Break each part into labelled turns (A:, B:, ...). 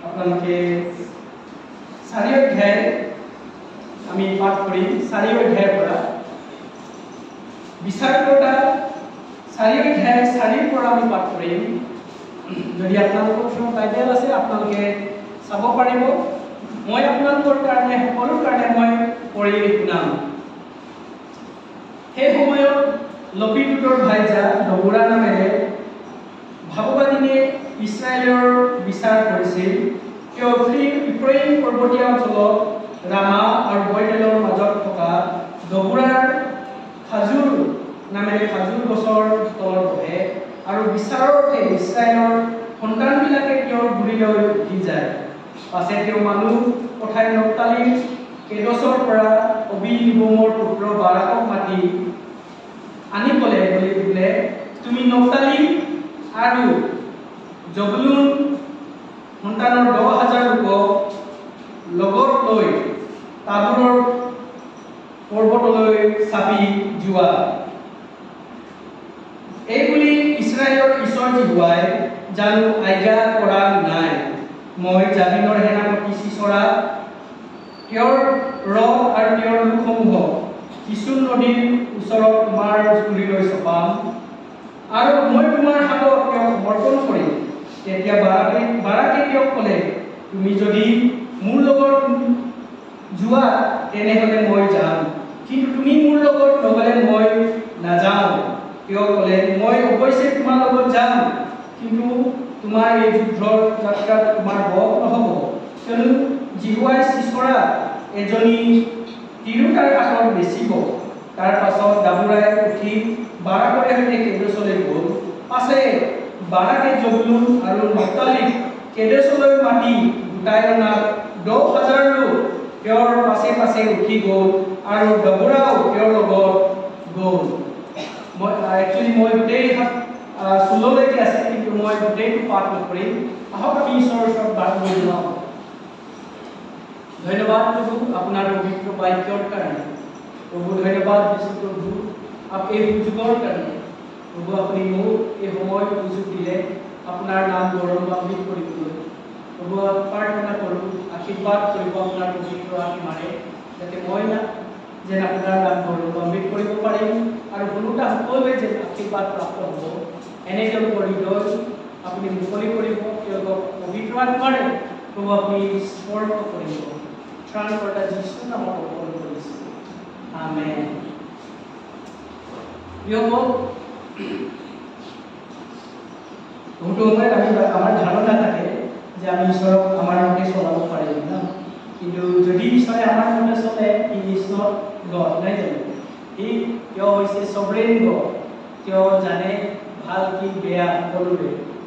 A: আপোনালোকে 4 অধ্যায় আমি পাঠ কৰিম 4 অধ্যায়ৰ পৰা বিচাৰকৰ্তা 4 অধ্যায় 4 পৰা আমি পাঠ কৰিম যদি আপোনালোকৰ ওচৰত বাইবেল আছে আপোনালোকে চাব পাৰিব মই আপোনালোকৰ কাৰণে সকলোৰ কাৰণে মই পঢ়ি শুনাম সেই সময়ত লপিডুতৰ ভাইজা দবুৰা নামেৰে ভাৱবাদীয়ে ইছৰাইলৰ বিচাৰ কৰিছিল তেওঁ ইফ্ৰাইম পৰ্বতীয় অঞ্চলত ৰামা আৰু বয়তেলৰ মাজত থকা দবুৰাৰ খাজুৰ নামেৰে খাজুৰ গছৰ তলত বহে আৰু বিচাৰতে ইছৰাইলৰ সন্তানবিলাকে তেওঁৰ গুৰিলৈ উঠি যায় পাছে তেওঁ মানুহ পঠাই নপ্তালি কেদছৰ পৰা অবিলিবমৰ পুত্ৰ বাৰাকক মাতি আনি ক'লে বুলি বোলে তুমি নপ্তালি আৰু জবুলুন সন্তানৰ 10,000 লোকক লগত লৈ তাবোৰৰ পৰ্বতলৈ চাপি যোৱা এইবুলি ইছৰাইলৰ ঈশ্বৰ জিহুৱাই জানো আজ্ঞা কৰা নাই মই জাবিনৰ সেনাপতি চিচৰা তেওঁৰ ৰথ আৰু তেওঁৰ লোকসমূহক কিশোৰ নদীৰ ওচৰত তোমাৰ গুৰিলৈ চপাম আৰু মই তোমাৰ হাতত তেওঁক সমৰ্পণ কৰিম তেতিয়া বাৰাকে তেওঁক ক'লে তুমি যদি মোৰ লগত যোৱা তেনেহ'লে মই যাম কিন্তু তুমি মোৰ লগত নগ'লে মই নাযাওঁ তেওঁ ক'লে মই অৱশ্যে তোমাৰ লগত যাম কিন্তু তোমাৰ এই যুদ্ধৰ যাত্ৰাত তোমাৰ বহ নহ'ব কিয়নো জিহুৱাই চিচৰা এজনী তিৰোতাৰ কাষত বেচিব তাৰ পাছত দাবুৰাই উঠি বাৰাকৰ সৈতে কেদেছলৈ গ'ল পাছে বাৰাকে জবুলুন আৰু নপ্তালিক কেদেছলৈ মাতি গোটাই অনা 10,000 লোক তেওঁৰ পাছে পাছে উঠি গ'ল আৰু দাবুৰাও তেওঁৰ লগত গ'ল মই গোটেই 16লৈকে আছে কিন্তু মই গোটেইটো পাঠ নকৰিম আহক আমি ঈশ্বৰৰ ওচৰত প্ৰাৰ্থনা জনাওঁ ধন্যবাদ প্ৰভু আপোনাৰ পবিত্ৰ বাক্যৰ কাৰণে প্ৰভু ধন্যবাদ দিছোঁ প্ৰভু এই সুযোগৰ কাৰণে প্ৰভু আপুনি মোক এই সময় সুযোগ দিলে আপোনাৰ নাম গৌৰৱান্বিত কৰিবলৈ প্ৰভু প্ৰাৰ্থনা কৰোঁ আশীৰ্বাদ কৰিব আপোনাৰ পবিত্ৰ আত্মাৰে যাতে মই যেন আপোনাৰ নাম গৌৰৱান্বিত কৰিব পাৰিম আৰু কোনোটা সকলোৱে যেন আশীৰ্বাদ প্ৰাপ্ত হ'ব এনে তেওঁলোকৰ হৃদয় আপুনি মুকলি কৰিব তেওঁলোকক পবিত্ৰ আত্মাৰে প্ৰভু আপুনি স্পৰ্শ কৰিব ত্ৰাণকৰ্তা যীশুৰ নামত অৰ্পণ কৰিছোঁ আমেন বহুতো সময়ত আমাৰ ধাৰণা থাকে যে আমি ঈশ্বৰক আমাৰ মতে চলাব পাৰিম ন কিন্তু যদি ঈশ্বৰে আমাৰ মতে চলে হি ইজ নট গড নাই জানো তেওঁ হৈছে সবৰেন গড তেওঁ জানে ভাল কি বেয়া সকলোৰে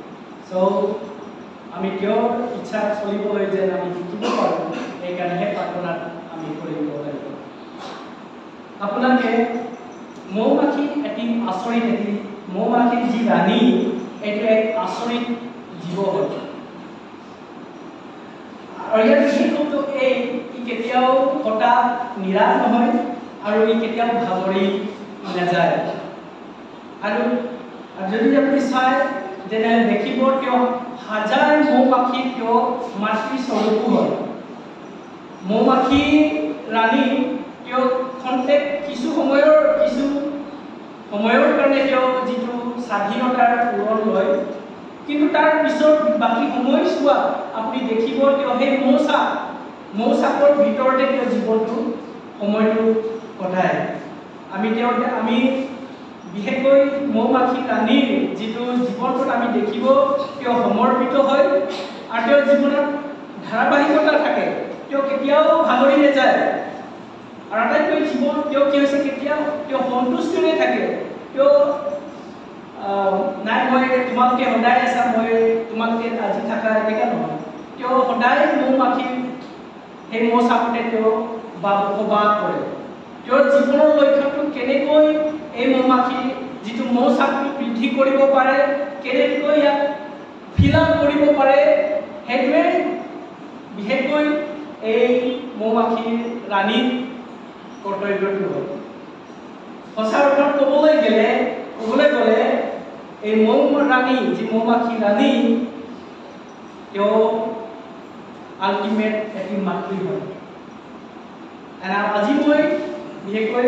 A: আমি তেওঁৰ ইচ্ছাত চলিবলৈ যেন আমি শিকিব পাৰোঁ সেইকাৰণেহে প্ৰাৰ্থনাত আমি কৰিব লাগিব আপোনালোকে মৌমাখি এটি আচৰিত মৌমাখিৰ যি ৰাণী এইটো এক আচৰিত জীৱ হয় আৰু ইয়াৰ বিশেষত্ব ই কেতিয়াও হঠাৎ নিৰাশ নহয় আৰু ই কেতিয়াও ভাগৰি নাযায় আৰু যদি আপুনি চায় তেনেহ'লে দেখিব তেওঁ হাজাৰ মৌমাখি তেওঁ মাতৃ স্বৰূপো হয় মৌমাখি ৰাণী তেওঁ খন্তেক কিছু সময়ৰ কাৰণে তেওঁ যিটো স্বাধীনতাৰ পূৰণ লয় কিন্তু তাৰ পিছত বাকী সময়ছোৱা আপুনি দেখিব তেওঁ সেই মৌচাকৰ ভিতৰতে তেওঁ জীৱনটো সময়টো কটায় আমি বিশেষকৈ মৌমাখি ৰাণীৰ যিটো জীৱনটোত আমি দেখিব তেওঁ সমৰ্পিত হয় আৰু তেওঁৰ জীৱনত ধাৰাবাহিকতা থাকে তেওঁ কেতিয়াও ভাগৰি নাযায় আৰু আটাইতকৈ জীৱন তেওঁ কি হৈছে কেতিয়াও তেওঁ সন্তুষ্টিৰে থাকে তেওঁ নাই মই তোমালোকে সদায় আছা মই তোমালোকে আজি থাকা এনেকুৱা নহয় তেওঁ সদায় মৌমাখি সেই মৌচাকতে তেওঁ বসবাস কৰে তেওঁৰ জীৱনৰ লক্ষ্যটো কেনেকৈ এই মৌমাখি যিটো মৌচাকটো বৃদ্ধি কৰিব পাৰে কেনেকৈ ইয়াক ফিল আপ কৰিব পাৰে সেইটোৱে বিশেষকৈ এই মৌমাখি ৰাণীৰ কৰ্তব্যটো হয় সঁচা অৰ্থত ক'বলৈ গ'লে এই মৌমাখি ৰাণী তেওঁ আল্টিমেট এটি মাতৃ হয়। আজি মই বিশেষকৈ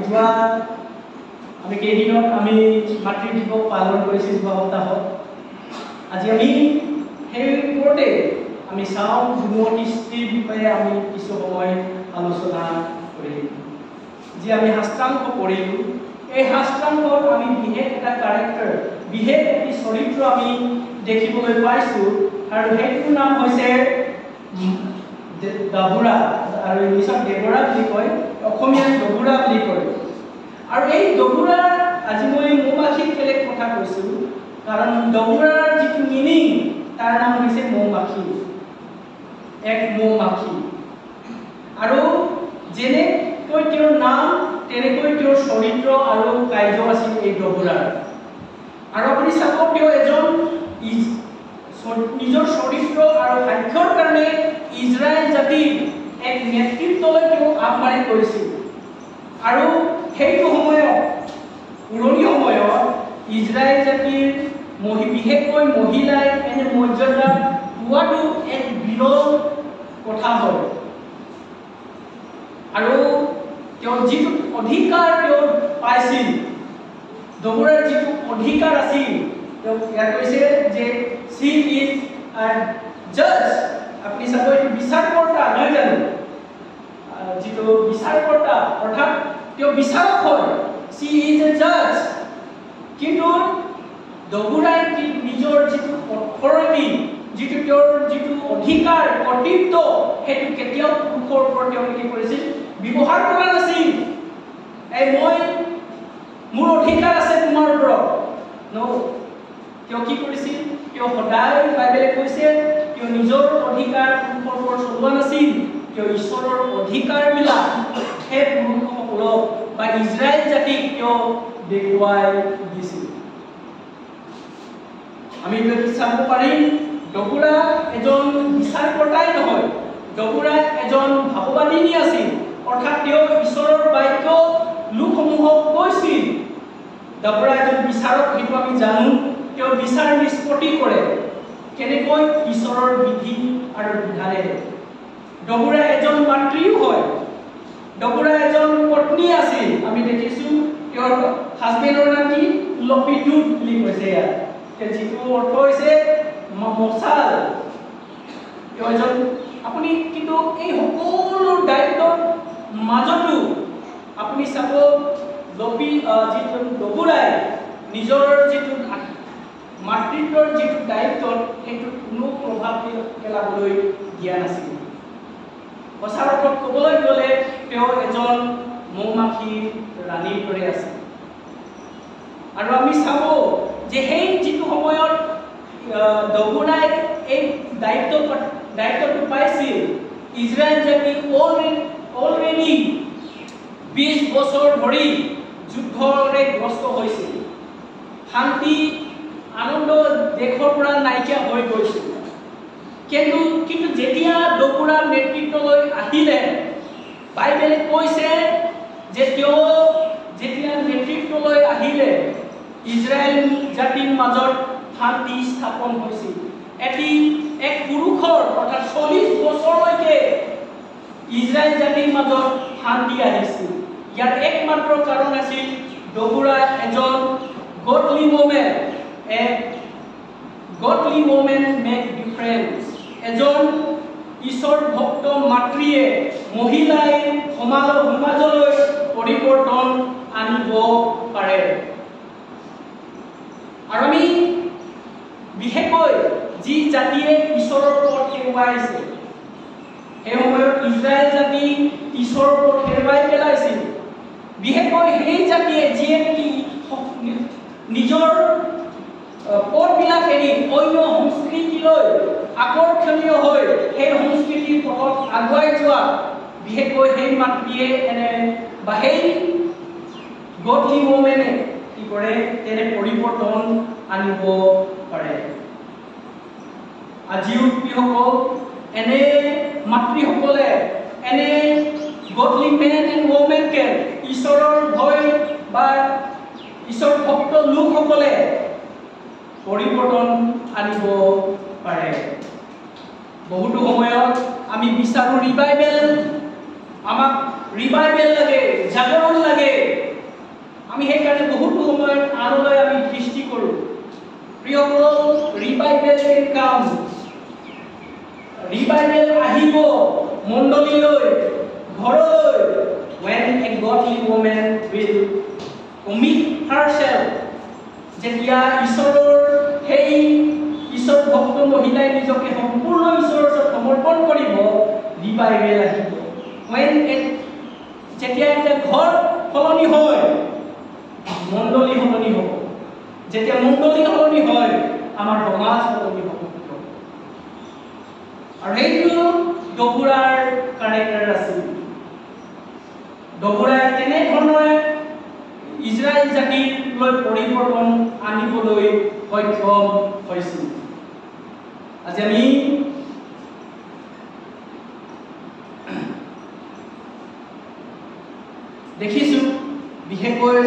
A: আমি কেইদিনত আমি মাতৃ দিৱস পালন কৰিছোঁ যোৱা সপ্তাহত। আজি আমি সেই ওপৰতে আমি চাওঁ গুণৱতী স্ত্ৰীৰ বিষয়ে আমি কিছু সময় আলোচনা কৰিম। যি আমি শাস্ত্ৰাংশ পঢ়িলোঁ, এই শাস্ত্ৰাংশত আমি বিশেষ এটা কেৰেক্টাৰ, বিশেষ এটি চৰিত্ৰ আমি দেখিবলৈ পাইছোঁ, আৰু সেইটোৰ নাম হৈছে ডবুৰা, আৰু ইংলিছত ডেবৰা বুলি কয়, অসমীয়াত ডবুৰা বুলি কয়। আৰু এই ডবুৰা আজি মই মৌমাখিৰ বেলেগ কথা কৈছোঁ, কাৰণ ডবুৰাৰ যিটো মিনিং তাৰ নাম হৈছে মৌমাখি, এক মৌমাখি। আৰু যেনেকৈ তেওঁৰ নাম তেনেকৈ তেওঁৰ চৰিত্ৰ আৰু কাৰ্য আছিল এই ডবুৰাৰ। আৰু আপুনি চাব, তেওঁ এজন নিজৰ চৰিত্ৰ আৰু সাক্ষ্যৰ কাৰণে ইজৰাইল জাতিৰ এক নেতৃত্বলৈ তেওঁ আগবাঢ়ি কৰিছিল। আৰু সেইটো সময়ত, পুৰণি সময়ত ইজৰাইল জাতিৰ বিশেষকৈ মহিলাই এনে মৰ্যাদা পোৱাটো এক বিৰল কথা হয়। আৰু তেওঁ যিটো অধিকাৰ তেওঁ পাইছিল, ডবুৰাৰ যিটো অধিকাৰ আছিল, তেওঁ ইয়াত কৈছে যে she is a judge। আপুনি চাব, এইটো বিচাৰকৰ্তা নহয় জানো, যিটো বিচাৰকৰ্তা অৰ্থাৎ তেওঁ বিচাৰক হয়, she is a judge। কিন্তু ডবুৰাই নিজৰ যিটো অথৰিটি, যিটো তেওঁৰ যিটো অধিকাৰ, কৰ্তৃত্ব, সেইটো কেতিয়াও পুৰুষৰ ওপৰত তেওঁ কি কৰিছিল, ব্যৱহাৰ কৰা নাছিল। মোৰ অধিকাৰ আছে তোমাৰ ওপৰত, তেওঁ কি কৰিছিল, তেওঁ সদায় বাইবেলে কৈছে তেওঁ নিজৰ অধিকাৰ পুৰুষৰ ওপৰত চলোৱা নাছিল, তেওঁ ঈশ্বৰৰ অধিকাৰবিলাক সেই পুৰুষসকলক বা ইজৰাইল জাতিক তেওঁ দেখুৱাই দিছিল। আমি চাব পাৰিম, ডবুৰা এজন বিচাৰকৰ্তাই নহয়, ডবুৰা এজন ভাৱবাদিনী আছিল, অৰ্থাৎ তেওঁ ঈশ্বৰৰ বাক্য লোকসমূহক কৈছিল। ডবুৰা এজন বিচাৰক, সেইটো আমি জানো, তেওঁ বিচাৰ নিষ্পত্তি কৰে কেনেকৈ, ঈশ্বৰৰ বিধি আৰু বিধানেৰে। ডবুৰা এজন মাতৃও হয়, ডবুৰা এজন পত্নী আছিল। আমি দেখিছোঁ তেওঁৰ হাজবেণ্ডৰ নাম কি, লপিডুত বুলি কৈছে ইয়াত, যিটো অৰ্থ হৈছে মছাল। তেওঁ এজন, আপুনি কিন্তু এই সকলো দায়িত্বৰ মাজতো আপুনি চাব, যিটো ডবুৰাই নিজৰ যিটো মাতৃত্বৰ যিটো দায়িত্বত, সেইটো কোনো প্ৰভাৱ পেলাবলৈ দিয়া নাছিল। সঁচা অৰ্থত ক'বলৈ গ'লে তেওঁ এজন মৌমাখি ৰাণীৰ দৰে আছিল। আৰু আমি চাব যে সেই যিটো সময়ত ডবুৰাই এই দায়িত্বটো পাইছিল, ইজৰাইল জাতি অলৰেডি 20 বছৰ ধৰি যুদ্ধৰে গ্ৰস্ত হৈছিল, শান্তি আনন্দ দেশৰ পৰা নাইকিয়া হৈ গৈছিল। কিন্তু যেতিয়া ডবুৰাৰ নেতৃত্বলৈ আহিলে, বাইবেলে কৈছে যে তেওঁ যেতিয়া নেতৃত্বলৈ আহিলে, ইজৰাইল জাতিৰ মাজত শান্তি স্থাপন হৈছিল। এক পুৰুষৰ অৰ্থাৎ 40 বছৰলৈকে ইজৰাইল জাতিৰ মাজত শান্তি আহিছিল। ইয়াৰ একমাত্ৰ কাৰণ আছিল ডবুৰা এজন godly woman, a godly woman make difference। এজন ঈশ্বৰ ভক্ত মাতৃয়ে মহিলাই সমাজলৈ পৰিৱৰ্তন আনিব পাৰে। আৰু আমি বিশেষকৈ যি জাতিয়ে ঈশ্বৰৰ ওপৰত হেৰুৱাইছে, সেই সময়ত ইজৰাইল জাতি ঈশ্বৰৰ ওপৰত হেৰুৱাই পেলাইছিল। বিশেষকৈ সেই জাতিয়ে যিয়ে নেকি নিজৰ পথবিলাক এৰি অন্য সংস্কৃতিলৈ আকৰ্ষণীয় হৈ সেই সংস্কৃতিৰ পথত আগুৱাই যোৱা, বিশেষকৈ সেই মাতৃয়ে বা সেই গডলি ওমেনে কি কৰে, তেনে পৰিৱৰ্তন আনিব পাৰে। আজিও প্ৰিয়সকল, এনে মাতৃসকলে, এনে গডলি মেন এণ্ড ওমেনকে ঈশ্বৰৰ ভয় বা ঈশ্বৰ ভক্ত লোকসকলে পৰিৱৰ্তন আনিব পাৰে। বহুতো সময়ত আমি বিচাৰো ৰিভাইভেল, আমাক ৰিভাইভেল লাগে, জাগৰণ লাগে। আমি সেইকাৰণে বহুতো সময়ত আনলৈ আমি দৃষ্টি কৰোঁ। প্ৰিয়সকল, ৰিভাইভেল কেন কাম, ৰিভাইভেল আহিব মণ্ডলীলৈ, ঘৰলৈ, when a godly woman will commit herself, যেতিয়া ঈশ্বৰৰ সেই ঈশ্বৰ ভক্ত মহিলাই নিজকে সম্পূৰ্ণ ঈশ্বৰৰ ওচৰত সমৰ্পণ কৰিব, ৰিভাইভেল আহিব। যেতিয়া এটা ঘৰ সলনি হয়, মণ্ডলী সলনি হ'ব। যেতিয়া মণ্ডলী সলনি হয়, আমাৰ সমাজ সলনি হ'ব। আৰু সেইটো ডবুৰাৰ কাৰেক্টাৰ আছিল। ডবুৰাই তেনেধৰণে ইজৰাইল জাতিলৈ পৰিৱৰ্তন আনিবলৈ সক্ষম হৈছিল। আজি আমি দেখিছো, বিশেষকৈ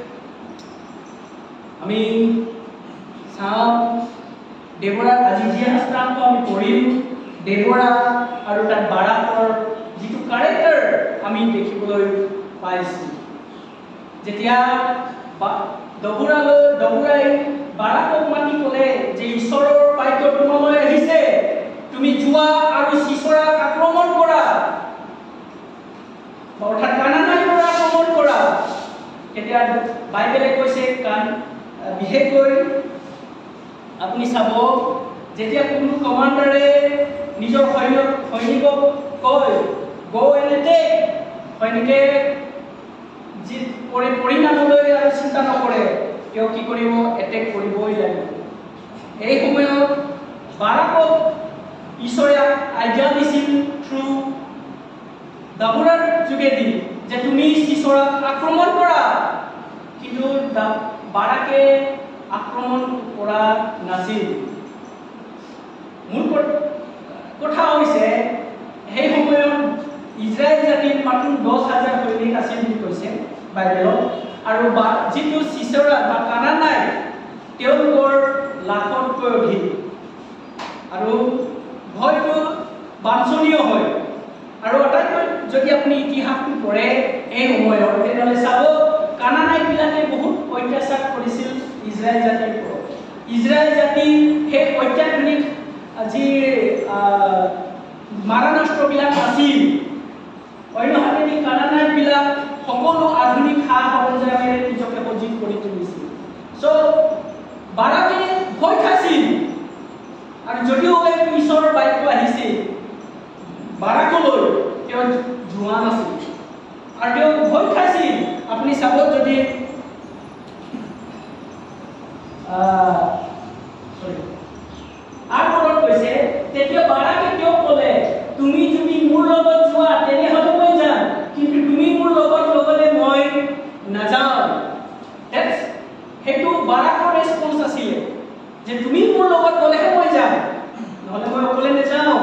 A: আমি চাওঁ ডেবৰাৰ আজি যি হস্তান্ত আমি কৰিম, ডেবৰা আৰু তাৰ বাৰাকৰ যিটো কাৰেক্টাৰ আমি দেখিবলৈ পাইছো। যেতিয়া ডবুৰাই বাৰাকক মাতি ক'লে যে ঈশ্বৰৰ বাক্য তোমালৈ আহিছে, তুমি যোৱা আৰু চিচৰাক আক্ৰমণ কৰা, অৰ্থাৎ কানানাইৰ আক্ৰমণ কৰা। তেতিয়া বাইবেলে কৈছে, বিশেষকৈ আপুনি চাব, যেতিয়া কোনো কমাণ্ডাৰে নিজৰ সৈনিকক কয় গো এণ্ড এটেক, সৈনিকে যি পৰিণামলৈ আৰু চিন্তা নকৰে, তেওঁ কি কৰিব? এটেক কৰিবই লাগিব। এই সময়ত বাৰাকক ঈশ্বৰে আজ্ঞা দিছিল থ্ৰু ডবুৰাৰ যোগেদি যে তুমি চিচৰাক আক্ৰমণ কৰা, কিন্তু বাৰাকে আক্ৰমণ কৰা নাছিল। মূল কথা হৈছে, সেই সময়ত ইজৰাইল জাতিৰ মাত্ৰ 10,000 সৈনিক আছিল বুলি কৈছে বাইবেলত, আৰু যিটো চিচৰা বা কানানাই তেওঁলোকৰ লাখতকৈ অধিক। আৰু ভয়টো বাঞ্ছনীয় হয়। আৰু আটাইতকৈ যদি আপুনি ইতিহাসটো পঢ়ে এই সময়ত, তেতিয়াহ'লে চাব কানানাইবিলাকে বহুত অত্যাচাৰ কৰিছিল ইজৰাইল জাতিৰ ওপৰত। ইজৰাইল জাতি সেই অত্যাধুনিক যি মাৰণাস্ত্ৰবিলাক আছিল, অন্যহাতেদি কানানাইবিলাক সকলো আধুনিক সা সৰঞ্জামেৰে নিজকে সজ্জিত কৰি তুলিছিল। চ' বাৰাকে ভয় খাইছিল, আৰু যদিও ঈশ্বৰৰ বাক্য আহিছিল বাৰাকলৈ, তেওঁ যোৱা নাছিল আৰু তেওঁ ভয় খাইছিল। আপুনি চাব, যদি কৈছে, তেতিয়া বাৰাকে তেওঁ ক'লে, তুমি যদি মোৰ লগত যোৱা তেনেহ'লে মই যাম, কিন্তু তুমি মোৰ লগত নগ'লে মই নাযাওঁ। সেইটো বাৰাকৰ ৰেছপন্স আছিলে যে তুমি মোৰ লগত গ'লেহে মই যাম, নহ'লে মই অকলে নাযাওঁ।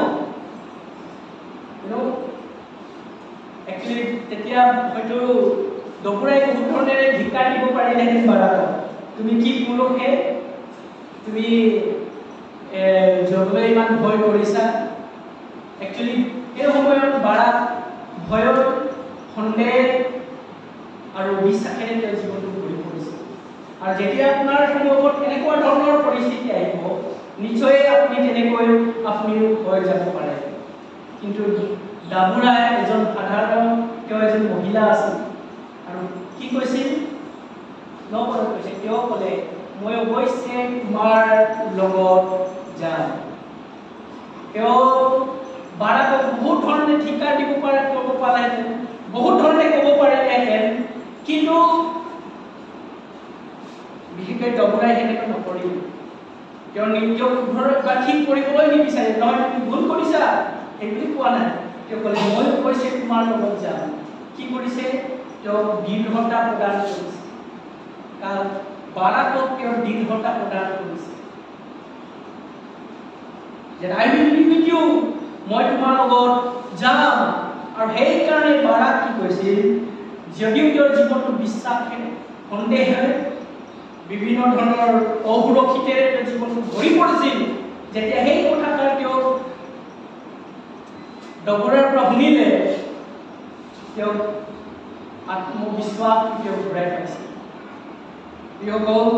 A: একচুৱেলি তেতিয়া হয়তো ডবুৰাই বহুত ধৰণেৰে ধিক্কাৰ দিব পাৰিলেহেঁতেন বাৰাকক, তুমি কি পুৰুষে, তুমি যাবলৈ ইমান ভয় কৰিছা। একচুৱেলি এই সময়ত বাৰাক ভয়ৰ, সন্দেহ আৰু বিশ্বাসেৰে তেওঁ জীৱনটো ভৰি পৰিছিল। আৰু যেতিয়া আপোনাৰ সন্মুখত এনেকুৱা ধৰণৰ পৰিস্থিতি আহিব, নিশ্চয় আপুনি তেনেকৈ আপুনিও ভয় যাব পাৰে। কিন্তু ডবুৰাই এজন সাধাৰণ, তেওঁ এজন মহিলা আছিল, আৰু কি কৈছিল? কৈছে, তেওঁ ক'লে, মই অৱশ্যে তোমাৰ লগত যাম। তেওঁ বাৰাকক বহুত ধৰণে ধিক্কাৰ দিব ক'ব পালেহেঁতেন, বহুত ধৰণে ক'ব পাৰিলেহেঁতেন, কিন্তু বিশেষকৈ ডবুৰাই সেনেকৈ নকৰিল। তেওঁ নিজক ঠিক কৰিবলৈ নিবিচাৰে, নহয় তুমি ভুল কৰিছা সেইবুলি কোৱা নাই। তেওঁ ক'লে, মই অৱশ্যে তোমাৰ লগত যাম। কি কৰিছে? তেওঁ দৃঢ়তা প্ৰদান কৰিছে। কাৰণ বাৰাকক তেওঁ দৃঢ়তা প্ৰদান কৰিছে যে I will be with you, মই তোমাৰ লগত যাম। আৰু সেইকাৰণে বাৰাক কি কৈছিল? যদিও তেওঁৰ জীৱনটো বিশ্বাসেৰে, সন্দেহেৰে, বিভিন্ন ধৰণৰ অসুৰক্ষিতেৰে তেওঁ জীৱনটো ভৰি পৰিছিল, যেতিয়া সেই কথাষাৰ তেওঁ ডবুৰাৰ পৰা শুনিলে তেওঁ আত্মবিশ্বাস তেওঁ ঘূৰাই পাইছে। প্ৰিয়সকল,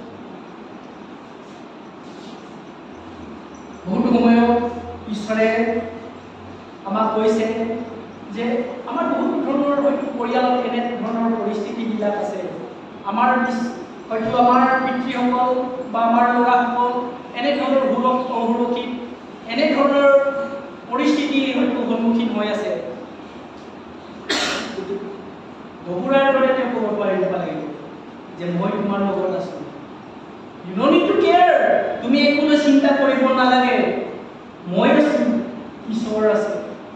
A: বহুতো সময়ত ঈশ্বৰে আমাক কৈছে যে আমাৰ বহুত ধৰণৰ হয়তো পৰিয়ালত এনে ধৰণৰ পৰিস্থিতিবিলাক আছে, আমাৰ হয়তো আমাৰ পিতৃসকল বা আমাৰ ল'ৰাসকল এনে ধৰণৰ অসুৰক্ষিত এনে ধৰণৰ পৰিস্থিতি হয়তো সন্মুখীন হৈ আছে। ডবুৰাৰ দৰে তেওঁ ক'ব পাৰিব লাগিব যে মই তোমাৰ লগত আছো, you don't need to care, তুমি একো চিন্তা কৰিব নালাগে, মই আছো, ঈশ্বৰ আছে।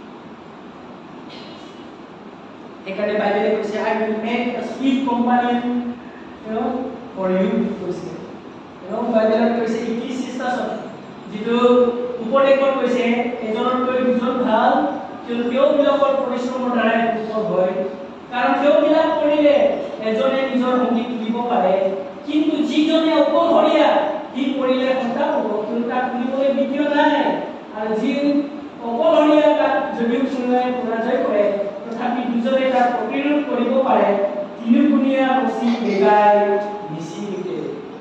A: সেইকাৰণে বাইবেলে কৈছে I will make a sweet company for you কৈছে। বাইবেলত কৈছে ইক্লিচিয়াছত যিটো উপদেশত কৈছে এজনতকৈ দুজন ভাল, তেওঁবিলাকৰ পৰিশ্ৰমৰ দ্বাৰাই সুফল হয়, কাৰণ তেওঁবিলাক কৰিলে এজনে নিজৰ সংগী তুলিব পাৰে, কিন্তু যিজনে অকলশৰীয়া সি কৰিলে সন্তান হ'ব, কিন্তু তাক তুলিবলৈ বিদ্য নাই। আৰু যি অকলশৰীয়া তাক যদিও কোনোবাই পৰাজয় কৰে তথাপি দুজনে তাক প্ৰতিৰোধ কৰিব পাৰে, তিনিগুণীয়া ৰছী বেগাই নিচিনিকে।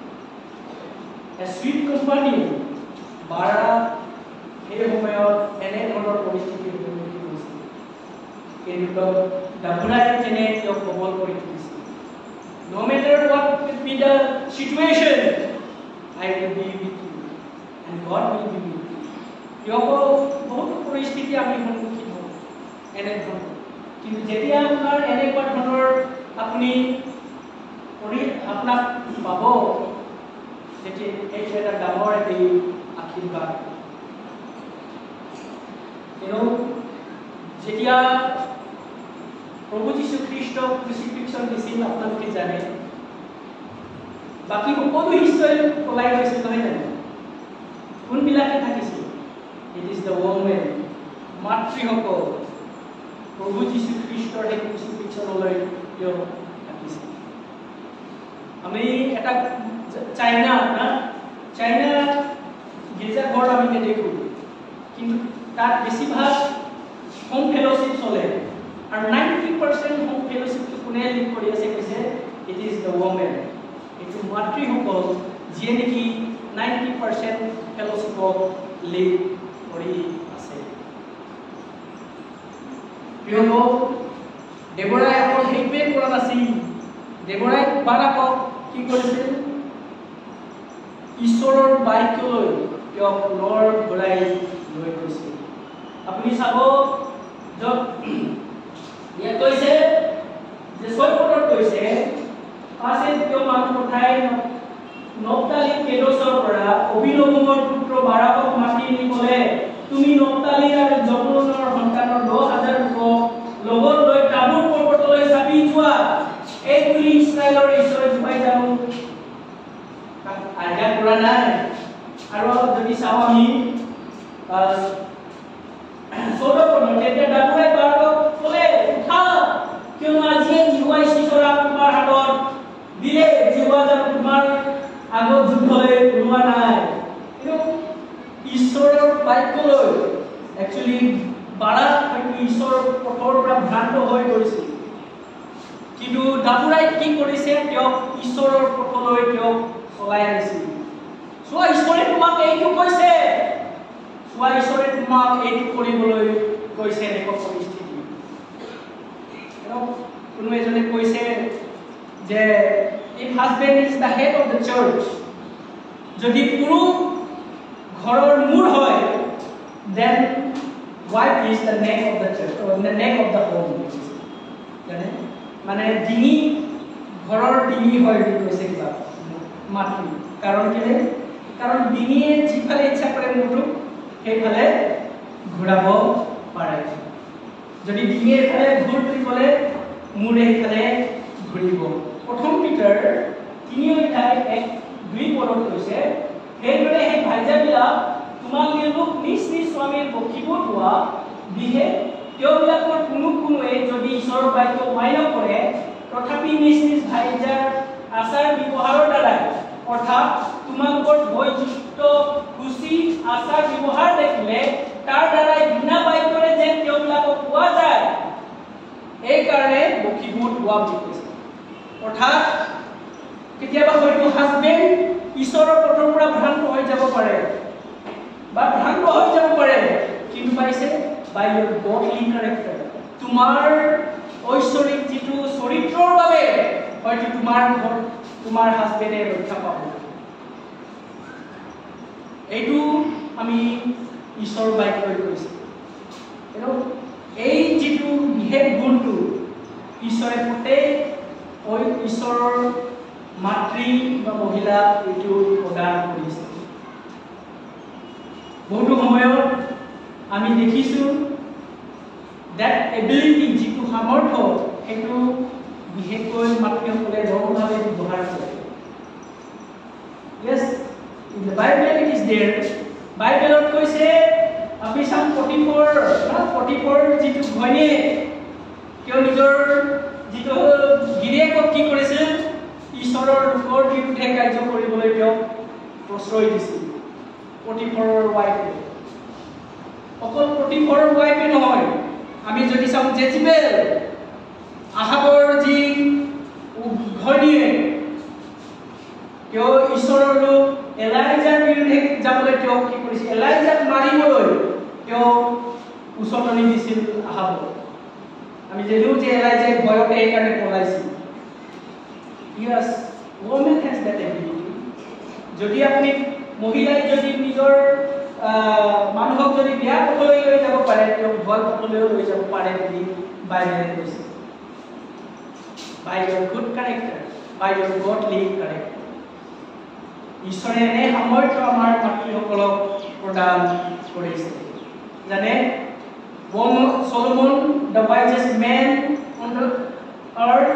A: A sweet company বাৰা সেই সময়ত এনে ধৰণৰ পৰিস্থিতিৰ সন্মুখীন হৈছিল, কিন্তু ডাবুৰাই তেনে তেওঁক সবল কৰি তুলিছিল। No matter what will be the situation, I will be with you and God will be with you. বহুত পৰিস্থিতি আমি সন্মুখীন হওঁ এনে ধৰণৰ, কিন্তু যেতিয়া আপোনাৰ এনেকুৱা ধৰণৰ আপুনি আপোনাক পাব তেতিয়া এইটো এটা ডাঙৰ এটি আশীৰ্বাদ। যেতিয়া প্ৰভু যীশু খ্ৰীষ্ট ক্ৰুচিফিক্সন দিছিল আপোনালোকে জানে, বাকী সকলো শিষ্যই পলাই গৈছিল নহয় জানো? কোনবিলাকে থাকিছিল? ইট ইজ দ্য ওমেন, মাতৃসকল প্ৰভু যীশু খ্ৰীষ্টৰ সেই ক্ৰুচিফিক্সনলৈ তেওঁ থাকিছিল। আমি এটা চাইনা গীৰ্জাঘৰ আমি নেদেখোঁ, কিন্তু তাত বেছিভাগ হোম ফেলোশ্বিপ চলে, আৰু 90% হোম ফেলোশ্বিপটো কোনে লিড কৰি আছে কৈছে ইট ইজ দ্য ওমেন। এইটো মাতৃসকল যিয়ে নেকি 90% ফেলোশ্বিপক লিড কৰি আছে। প্ৰিয়সকল, দেৱৰাই অকল সেইটোৱে কৰা নাছিল, দেৱৰাই বাৰাকক কি কৰিছিল? ঈশ্বৰৰ বাক্যলৈ তেওঁক পুনৰ ঘূৰাই লৈ গৈছিল। আপুনি চাব য'ত ইয়াত কৈছে যে 6 পদত কৈছে পাছে তেওঁ মানুহ পঠাই নপ্তালি কেদছৰ পৰা অবিলম্বৰ পুত্ৰ বাৰাকক মাতি নি ক'লে, তুমি নপ্তালি আৰু জবুলনৰ সন্তানৰ 10,000 লোকক লগত লৈ তাবুৰ পৰ্বতলৈ চাপি যোৱা, এই বুলি ইছৰাইলৰ ঈশ্বৰে জুৱাই জানো আজ্ঞা কৰা নাই। আৰু যদি চাওঁ আমি 14 পদত তেতিয়া ডাবুৰাই বাৰাকক ক'লে, উঠা, কিয়নো আজিয়ে জিহুৱাই চিচৰা তোমাৰ হাতত দিলে, জিহুৱা জানো তোমাৰ আগত যুদ্ধলৈ ওলোৱা নাই। ঈশ্বৰৰ বাক্যলৈ একচুৱেলি বাৰাক হয়তো ঈশ্বৰৰ পথৰ পৰা ভ্ৰান্ত হৈ পৰিছিল, কিন্তু ডাবুৰাই কি কৰিছে? তেওঁক ঈশ্বৰৰ পথলৈ তেওঁক চলাই আনিছিল। চোৱা, ঈশ্বৰে তোমাক এইটো কৈছে, চোৱা ঈশ্বৰে তোমাক এইটো কৰিবলৈ কৈছে। এনেকুৱা পৰিস্থিতি কোনো এজনে কৈছে যে if husband is the head of the church, যদি পুৰুষ ঘৰৰ মূৰ হয়, then wife is the neck of the church or the neck of the home. জানে মানে ডিঙি, ঘৰৰ ডিঙি হয় বুলি কৈছে কিবা মাতৃ। কাৰণ কেলে? কাৰণ ডিঙিয়ে যিফালে ইচ্ছা কৰে মূৰটো সেইফালে ঘূৰাব পাৰে। যদি ডিঙিয়ে এইফালে ঘূৰ বুলি ক'লে মূৰে সেইফালে ঘূৰিব। প্ৰথম পিটাৰ 3:1-2 পদত কৈছে, সেইদৰে সেই ভাইজাবিলাক তোমালোক নিজ নিজ স্বামীৰ বকিব হোৱা, বিশেষ তেওঁবিলাকৰ কোনোৱে যদি ঈশ্বৰৰ বাক্য মান্য কৰে তথাপি নিজ নিজ ভাইজাৰ আচাৰ ব্যৱহাৰৰ দ্বাৰাই, অৰ্থাৎ তোমালোকৰ ভয়যুক্ত সুচি আচাৰ ব্যৱহাৰ দেখিলে তাৰ দ্বাৰাই বিনা বাক্যৰে যেন হোৱা বুলি কৈছে। অৰ্থাৎ কেতিয়াবা হয়তো হাজবেণ্ড ঈশ্বৰৰ পথৰ পৰা ভ্ৰান্ত হৈ যাব পাৰে বা ভ্ৰান্ত হৈ যাব পাৰে, কিন্তু পাইছে বাই ইয়ৰ গডলি কেৰেক্টাৰ, তোমাৰ ঐশ্বৰিক যিটো চৰিত্ৰৰ বাবে হয়তো তোমাৰ হাজবেণ্ডে ৰক্ষা পাব। এইটো আমি ঈশ্বৰৰ বাক্যই কৈছে। এই যিটো বিশেষ গুণটো ঈশ্বৰে প্ৰত্যেক ঈশ্বৰৰ মাতৃ বা মহিলাক এইটো প্ৰদান কৰিছে। বহুতো সময়ত আমি দেখিছোঁ that ability যিটো সামৰ্থ্য সেইটো বিশেষকৈ মাতৃসকলে ৰঙভাৱে ব্যৱহাৰ কৰে। Yes, in the Bible it is there. বাইবেলত কৈছে আমি চাম পটিফৰ যিটো ঘৈণীয়ে তেওঁ নিজৰ যিটো গিৰিয়েকক কি কৰিছিল, ঈশ্বৰৰ লোকৰ বিৰুদ্ধে কাৰ্য কৰিবলৈ তেওঁক প্ৰশ্ৰয় দিছিল। পটিফৰৰ ৱাইফে, অকল পটিফৰৰ ৱাইফে নহয়, আমি যদি চাওঁ জেজিবেল আহাবৰ যি ঘৈণীয়ে তেওঁ ঈশ্বৰৰ লোক এলাইজাৰ বিৰুদ্ধে যাবলৈ তেওঁক কি কৰিছিল, এলাইজাক মাৰিবলৈ তেওঁ উচতনি দিছিল আহাবক। আমি জানো যে এলাইজাই ভয়তে এইকাৰণে পলাইছিল। Yes, woman has that ability. যদি আপুনি মহিলাই যদি নিজৰ মানুহক যদি বেয়া পথলৈ লৈ যাব পাৰে, তেওঁক ভয় পথলৈও লৈ যাব পাৰে বুলি বাইবেলে কৈছে। By your good character, by your godly character. ঈশ্বৰে এনে সামৰ্থ্য আমাৰ মাতৃসকলক প্ৰদান কৰিছে। জানে Solomon, the wisest man on the earth,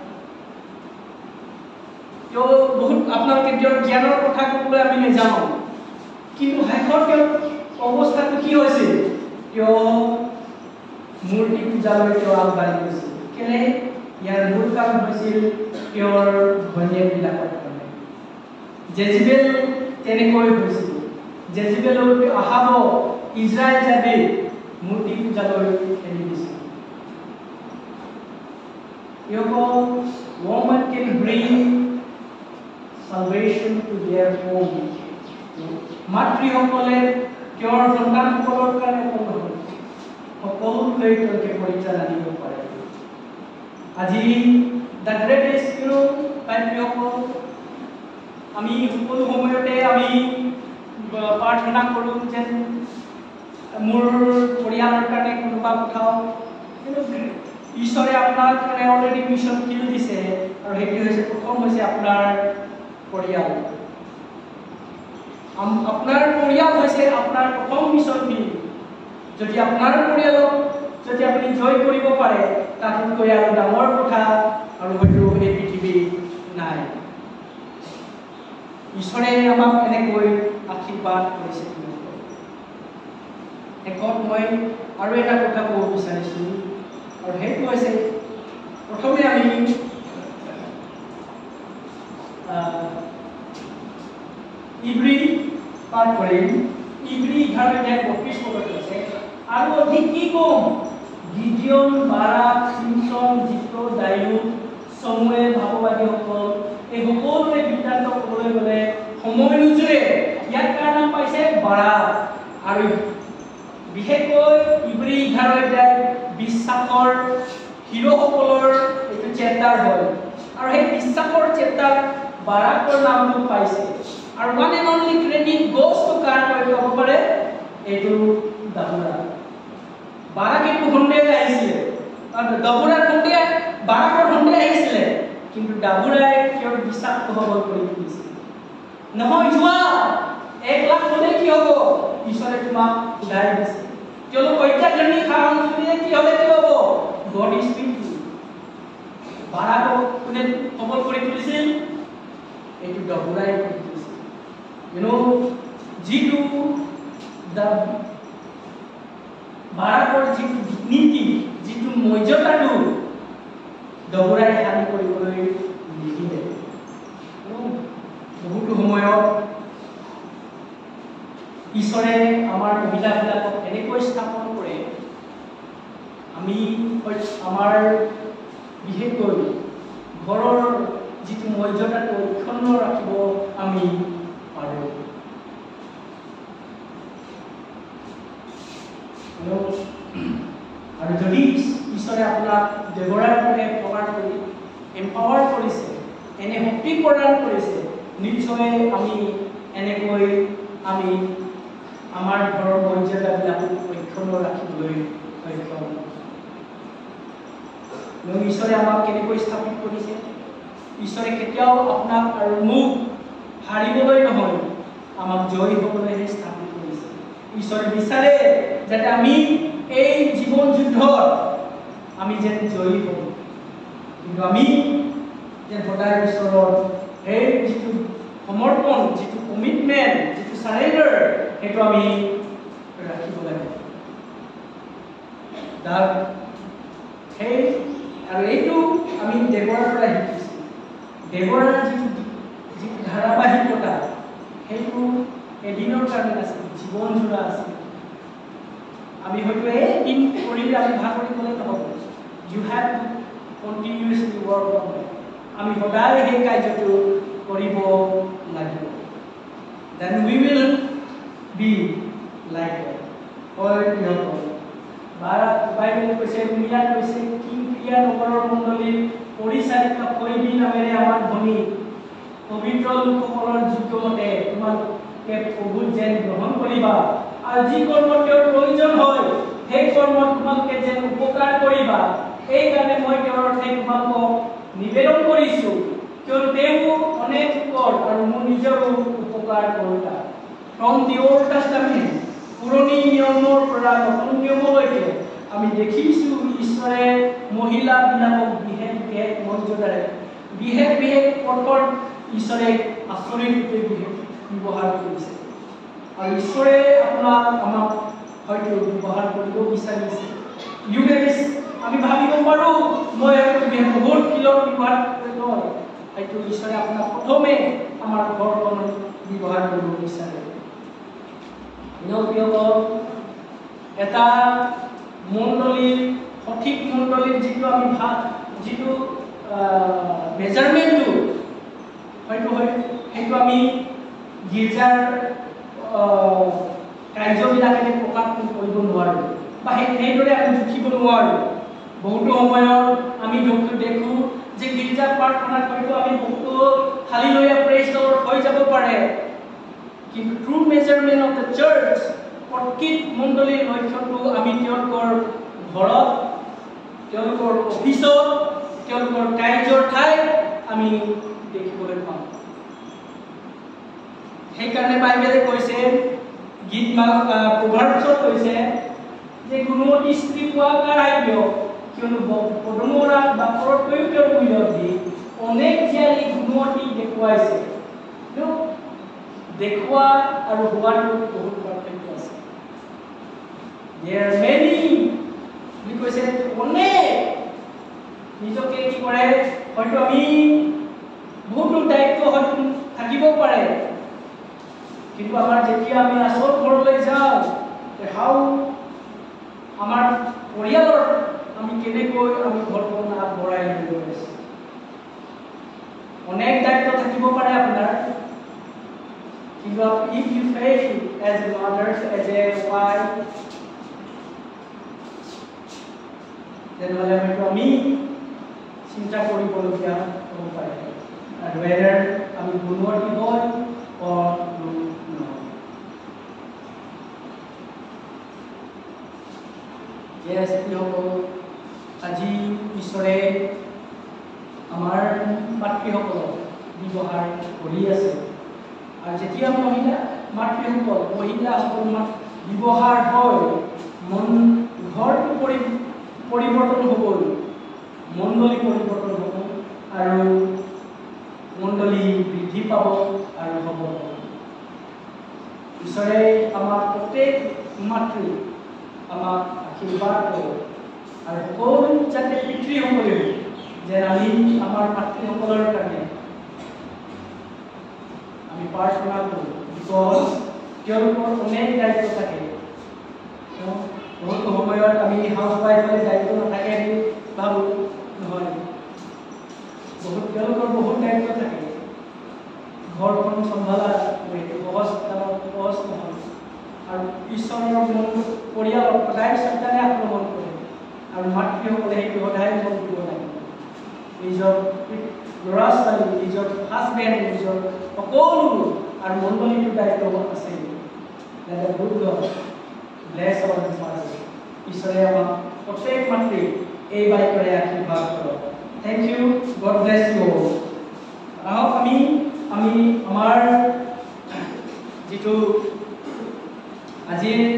A: তেওঁ বহুত আপোনালোকে তেওঁৰ জ্ঞানৰ কথা ক'বলৈ আমি নাজানো, কিন্তু শেষৰ তেওঁৰ অৱস্থাটো কি হৈছিল, তেওঁ মূৰ্তি পূজালৈ তেওঁ আগবাঢ়ি গৈছিল। কেলে? ইয়াৰ মূল কাৰণ হৈছিল তেওঁৰ ঘৈণীয়েকবিলাকৰ কাৰণে। জেজিবেল তেনেকৈ হৈছিল। জেজিবেলৰ আহাব ইজৰাইল যাবে মূৰ্তি পূজালৈ ঠেলি দিছিল। Woman can bring salvation to their home. মাতৃসকলে তেওঁৰ সন্তানসকলৰ কাৰণে সকলোলৈ তেওঁলোকে পৰিত্ৰাণ আনিব পাৰে। আজি দ্য গ্ৰেট ৰেস্কিউ ভাতৃসকল, আমি সকলো সময়তে আমি প্ৰাৰ্থনা কৰোঁ যেন মোৰ পৰিয়ালৰ কাৰণে কোনোবা পঠাওক, কিন্তু ঈশ্বৰে আপোনাৰ কাৰণে অলৰেডি মিছন ফিল দিছে, আৰু সেইটো হৈছে প্ৰথম হৈছে আপোনাৰ পৰিয়াল। আপোনাৰ পৰিয়াল হৈছে আপোনাৰ প্ৰথম মিছন ফিল। যদি আপোনাৰ পৰিয়ালক যদি আপুনি জয় কৰিব পাৰে, তাতকৈ আৰু ডাঙৰ কথা আৰু হয়তো এই পৃথিৱীত নাই। ঈশ্বৰে আমাক এনেকৈ আশীৰ্বাদ কৰিছে। শেষত মই আৰু এটা কথা ক'ব বিচাৰিছোঁ, আৰু সেইটো হৈছে প্ৰথমে আমি ইব্ৰী পাঠ কৰিম। ইব্ৰী 11:32 আছে। আৰু অধিক কি ক'ম, গিডিয়ন, বাৰাক, চিমচন, জিপ্ৰ, দায়ুদ, সমুৱেল, ভাৱবাদীসকল, এই সকলোৰে বৃত্তান্ত ক'বলৈ গ'লে সময় নোজোৰে। ইয়াৰ কাৰণে পাইছে বাৰাক, আৰু বিশেষকৈ ইব্ৰী 11 বিশ্বাসৰ হিৰোসকলৰ এইটো চেপ্টাৰ হয়, আৰু সেই বিশ্বাসৰ চেপ্টাৰ বাৰাকৰ নামটো পাইছে। আৰু one and only credit goes to কাৰ ক'ব পাৰে, এইটো দাবুৰা। বাৰাক এইটো সন্দেহ আহিছিলে, দাবুৰাৰ সন্দেহ, বাৰাকৰ সন্দেহ আহিছিলে, কিন্তু দাবুৰাই তেওঁৰ বিশ্বাসটো সবল কৰি তুলিছিল। নহয় যোৱা 1 লাখ হ'লে কি হ'ব, ঈশ্বৰে তোমাক উদাই দিছে। তেওঁলোক অত্যাধুনিক সা-সঁজুলিৰে কি হ'লে কি হ'ব, গড ইজ উইথ ইউ। বাৰাকক কোনে সবল কৰি তুলিছিল, এইটো দাবুৰাই কৰি তুলিছিল। যিটো বাৰাকৰ যিটো নীতি, যিটো মৰ্যাদাটো দাবুৰাই হানি কৰিবলৈ নিদিলে। বহুতো সময়ত ঈশ্বৰে আমাৰ মহিলাবিলাকক এনেকৈ স্থাপন কৰে, আমি আমাৰ বিশেষকৈ ঘৰৰ যিটো মৰ্যাদাটো অক্ষুণ্ণ ৰাখিব আমি পাৰোঁ। আৰু যদি ঈশ্বৰে আপোনাক ব্যৱহাৰ কৰি প্ৰকাশ কৰি এম্পাৱাৰ কৰিছে, এনে শক্তি প্ৰদান কৰিছে, নিশ্চয় আমি এনেকৈ আমি আমাৰ ঘৰৰ মৰ্যাদাবিলাক অক্ষুণ্ণ ৰাখিবলৈ সক্ষম হ'ম। ঈশ্বৰে আমাক কেনেকৈ স্থাপিত কৰিছে? ঈশ্বৰে কেতিয়াও আপোনাক আৰু মোক হাৰিবলৈ নহয়, আমাক জয়ী হ'বলৈহে স্থাপিত কৰিছে। ঈশ্বৰে বিচাৰে যাতে আমি এই জীৱন যুদ্ধত আমি যেন জয়ী হওঁ, কিন্তু আমি যেন সদায় ঈশ্বৰৰ সেই যিটো সমৰ্পণ, যিটো কমিটমেণ্ট, যিটো চাৰেণ্ডাৰ, সেইটো আমি ৰাখিব লাগে। সেই আৰু এইটো আমি দেৱৰ পৰা শিকিছোঁ। দেৱৰ যিটো ধাৰাবাহিকতা, সেইটো এদিনৰ কাৰণে আছিল, জীৱন জোৰা আছিল। আমি হয়তো এদিন কৰিলে আমি ভাল কৰি গ'লে নহ'ব। You have to continuously work on it. আমি সদায় সেই কাৰ্যটো কৰিব লাগিব। Then we will be like that. হয় সিহঁতৰ বাইবেলে কৈছে, ইয়াত কৈছে, কিং ক্ৰিয়া নগৰৰ মণ্ডলীৰ পৰিচাৰিত কৈবী নামেৰে আমাৰ ধনী পবিত্ৰ লোকসকলৰ যোগ্যমতে তোমালোকে প্ৰভুত যেন গ্ৰহণ কৰিবা, আৰু যি কৰ্ম তেওঁৰ প্ৰয়োজন হয় সেই কৰ্মত তোমালোকে যেন উপকাৰ কৰিবা। এইকাৰণে মই তেওঁৰ ঠাইত তোমালোকক নিবেদন কৰিছোঁ, কিয়নো তেওঁ অনেক কৰ আৰু মোৰ নিজৰো উপকাৰ কৰোতা। ফ্ৰম দি অল্ড টেষ্টামেণ্ট, পুৰণি নিয়মৰ পৰা নতুন নিয়মলৈকে আমি দেখিছোঁ ঈশ্বৰে মহিলাবিলাকক বিশেষ বিশেষ মৰ্যাদাৰে, বিশেষ বিশেষ পথত ঈশ্বৰে আচৰিতভাৱে ব্যৱহাৰ কৰিছে। আৰু ঈশ্বৰে আমাক হয়তো ব্যৱহাৰ কৰিব বিচাৰিছে। আমি ভাবিব পাৰোঁ মই বহুত কিলত ব্যৱহাৰ কৰিব, হয়তো ঈশ্বৰে আপোনাক প্ৰথমে আমাৰ ঘৰখনত ব্যৱহাৰ কৰিব বিচাৰে। এটা মণ্ডলীৰ সঠিক মণ্ডলীৰ যিটো আমি যিটো মেজাৰমেণ্টটো হয়তো সেইটো আমি গীৰ্জাৰ কাৰ্যবিলাকেৰে প্ৰকাশ কৰিব নোৱাৰোঁ, বা সেইদৰে আমি জুখিব নোৱাৰোঁ। বহুতো সময়ত আমি দেখোঁ যে গীৰ্জা প্ৰাৰ্থনাত হয়তো আমি বহুতো হালেলুয়া প্ৰেইজ দ্য লৰ্ড হৈ যাব পাৰে, কিন্তু true measurement of the church, প্ৰকৃত মণ্ডলীৰ লক্ষ্যটো আমি তেওঁলোকৰ ঘৰত, তেওঁলোকৰ অফিচত, তেওঁলোকৰ কাৰ্যৰ ঠাইত আমি দেখিবলৈ পাওঁ। সেইকাৰণে বাইবেলে কৈছে, প্ৰভাৰ্বছত কৈছে যে গুণৱতী স্ত্ৰী পোৱা কাঢ়াই কিয়নো পদুমৰা বাকৰতকৈও তেওঁৰ মূল্যবৃদ্ধি, অনেক জীয়াৰী গুণৱতী দেখুৱাইছে। দেখুওৱা আৰু হোৱাটো বহুত পাৰ্থক্য আছে। There are many, বুলি কৈছে, অনেক নিজকে কি কৰে, হয়তো আমি বহুতো দায়িত্ব হয়তো থাকিব পাৰে, কিন্তু আমাৰ যেতিয়া আমি আচল ঘৰলৈ যাওঁ, আমাৰ পৰিয়ালৰ আমি কেনেকৈ আমি ঘৰখন আগবঢ়াই লৈ গৈ আছোঁ। অনেক দায়িত্ব থাকিব পাৰে আপোনাৰ, কিন্তু if you fail as a mother, as a wife, তেনেহ'লে হয়তো আমি চিন্তা কৰিবলগীয়া হ'ব পাৰে, আৰু whether আমি গুণৱতী হয় or নহয়। Yes, আজি ঈশ্বৰে আমাৰ মাতৃসকলক ব্যৱহাৰ কৰি আছে, আৰু যেতিয়া মাতৃসকল মহিলাসকল ব্যৱহাৰ হয়, ঘৰটো পৰিৱৰ্তন হ'ব, মণ্ডলী পৰিৱৰ্তন হ'ব, আৰু মণ্ডলী বৃদ্ধি পাব আৰু হ'ব। ঈশ্বৰে আমাক প্ৰত্যেক মাতৃ আমাক আশীৰ্বাদ কৰে, আৰু সকলো যাতে পিতৃসকলেও যে আমি আমাৰ মাতৃসকলৰ কাৰণে আমি প্ৰাৰ্থনা কৰোঁ, বিকজ তেওঁলোকৰ অনেক দায়িত্ব থাকে। বহুতো সময়ত আমি হাউচ ৱাইফলৈ দায়িত্ব নাথাকে বুলি ভাবোঁ, নহয়, বহুত তেওঁলোকৰ বহুত দায়িত্ব থাকে ঘৰখন চম্ভালা সহজ নহয় আৰু ঈশ্বৰৰ মনটো পৰিয়ালত সদায় সন্তানে আক্ৰমণ কৰে আৰু মাতৃসকলে সেইটো সদায় মন দিব লাগে নিজৰ ল'ৰা ছোৱালী নিজৰ হাজবেণ্ড নিজৰ সকলো আৰু মণ্ডলীটোৰ দায়িত্ব আছে ব্লেছ আৱাৰ ফাদাৰ্ছ ঈশ্বৰে আমাক প্ৰত্যেক মাতৃ এই বাক্যৰে আশীৰ্বাদ কৰক thank you God bless you আহক আমি আমাৰ যিটো আজিৰ